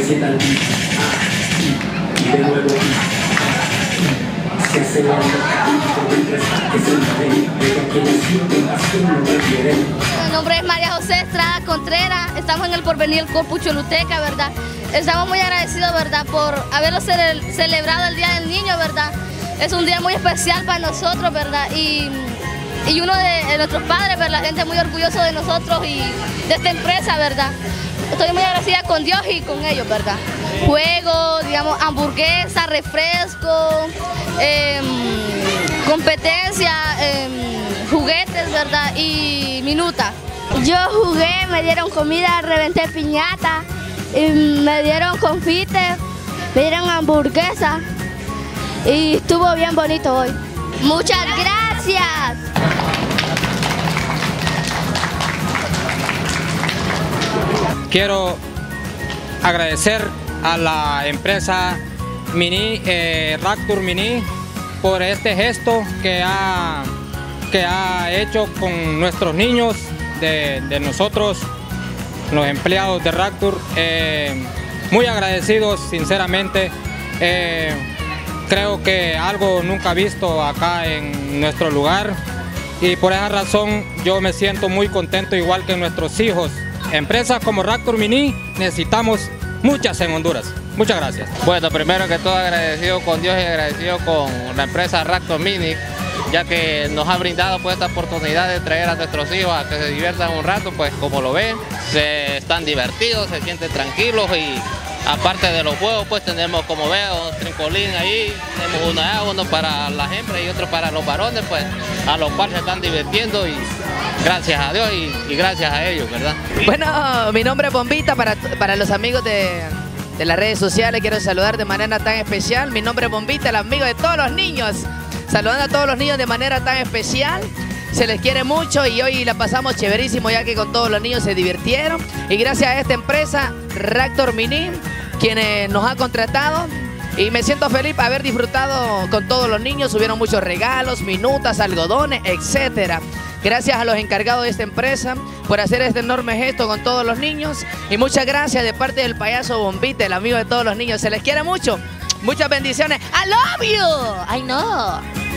qué tal. Y de nuevo se acelera por empresa que se enreden, pero quienes sienten pasión no requieren. Mi nombre es María José Estrada Contreras, estamos en el Porvenir Corpus Choluteca, ¿verdad? Estamos muy agradecidos, ¿verdad?, por haberlo celebrado el Día del Niño, ¿verdad? Es un día muy especial para nosotros, ¿verdad? Y uno de nuestros padres, ¿verdad? La gente muy orgulloso de nosotros y de esta empresa, ¿verdad? Estoy muy agradecida con Dios y con ellos, ¿verdad? Juegos, digamos, hamburguesas, refrescos, competencia, juguetes, ¿verdad? Y minutas. Yo jugué, me dieron comida, reventé piñata, y me dieron confites, me dieron hamburguesas y estuvo bien bonito hoy. Muchas gracias. Quiero agradecer a la empresa Mini, Rapture Mini, por este gesto que ha hecho con nuestros niños, de nosotros, los empleados de Rapture. Muy agradecidos, sinceramente. Creo que algo nunca visto acá en nuestro lugar, y por esa razón yo me siento muy contento, igual que nuestros hijos. Empresas como Rapture Mini necesitamos muchas en Honduras. Muchas gracias. Bueno, primero que todo agradecido con Dios y agradecido con la empresa Rapture Mini, ya que nos ha brindado pues esta oportunidad de traer a nuestros hijos a que se diviertan un rato. Pues como lo ven, se están divertidos, se sienten tranquilos, y aparte de los juegos pues tenemos, como veo, un trincolín ahí, tenemos uno para las hembras y otro para los varones, pues a los cuales se están divirtiendo, y gracias a Dios y gracias a ellos, ¿verdad? Bueno, mi nombre es Bombita, para los amigos de las redes sociales quiero saludar de manera tan especial. Mi nombre es Bombita, el amigo de todos los niños, saludando a todos los niños de manera tan especial. Se les quiere mucho y hoy la pasamos chéverísimo, ya que con todos los niños se divirtieron, y gracias a esta empresa Rapture Mini, quienes nos ha contratado, y me siento feliz por haber disfrutado con todos los niños. Hubieron muchos regalos, minutas, algodones, etcétera. Gracias a los encargados de esta empresa por hacer este enorme gesto con todos los niños, y muchas gracias de parte del payaso Bombita, el amigo de todos los niños. Se les quiere mucho. Muchas bendiciones. I love you. I know.